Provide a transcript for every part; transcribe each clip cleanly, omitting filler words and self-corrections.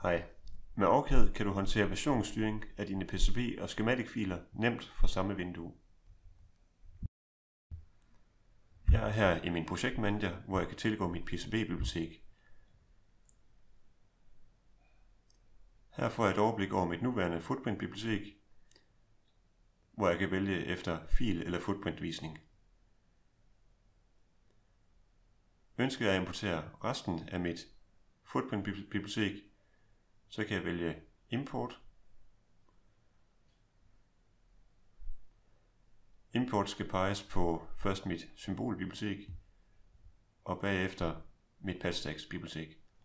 Hej. Med Orcad kan du håndtere versionsstyring af dine PCB- og schematic-filer nemt fra samme vindue. Jeg er her i min projektmanager, hvor jeg kan tilgå mit PCB-bibliotek. Her får jeg et overblik over mit nuværende footprint-bibliotek, hvor jeg kan vælge efter fil- eller footprint-visning. Ønsker jeg at importere resten af mit footprint-bibliotek, så kan jeg vælge import. Import skal peges på først mit symbolbibliotek og bagefter mit patchstacks bibliotek.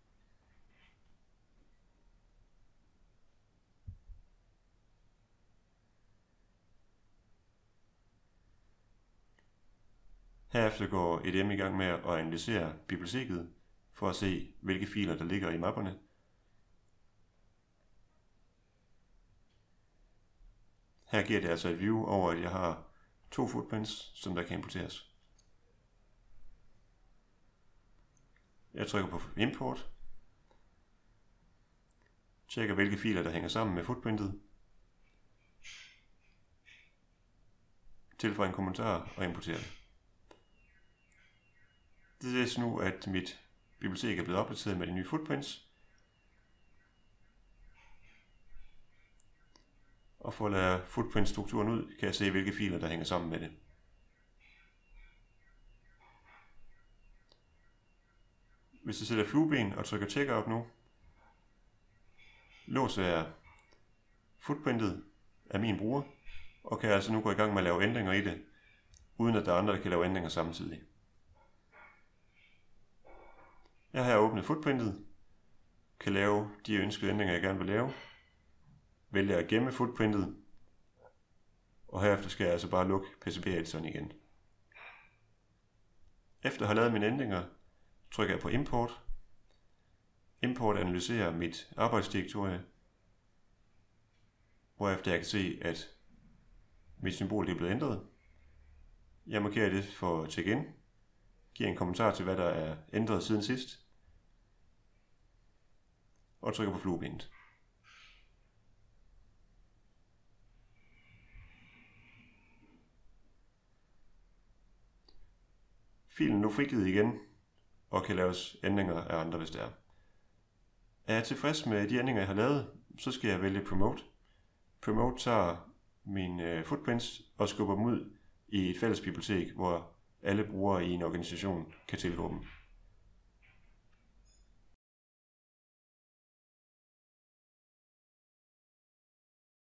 Herefter går EDM i gang med at analysere biblioteket for at se, hvilke filer der ligger i mapperne. Her giver det altså et view over, at jeg har 2 footprints, som der kan importeres. Jeg trykker på import, tjekker hvilke filer der hænger sammen med footprintet, tilføjer en kommentar og importerer det. Det ses nu, at mit bibliotek er blevet opdateret med de nye footprints. Og for at lade footprint-strukturen ud, kan jeg se, hvilke filer der hænger sammen med det. Hvis jeg sætter flueben og trykker checkout nu, låser jeg footprintet af min bruger, og kan altså nu gå i gang med at lave ændringer i det, uden at der er andre, der kan lave ændringer samtidig. Jeg har her åbnet footprintet, kan lave de ønskede ændringer, jeg gerne vil lave, vælger at gemme footprintet, og herefter skal jeg altså bare lukke PCB-editoren igen. Efter at have lavet mine ændringer, trykker jeg på import. Import analyserer mit arbejdsdirektorie, hvorefter jeg kan se, at mit symbol er blevet ændret. Jeg markerer det for check-in, giver en kommentar til, hvad der er ændret siden sidst, og trykker på fluebenet. Filen er nu frigivet igen, og kan laves ændringer af andre, hvis det er. Er jeg tilfreds med de ændringer, jeg har lavet, så skal jeg vælge Promote. Promote tager mine footprints og skubber dem ud i et fælles bibliotek, hvor alle brugere i en organisation kan tilgå dem.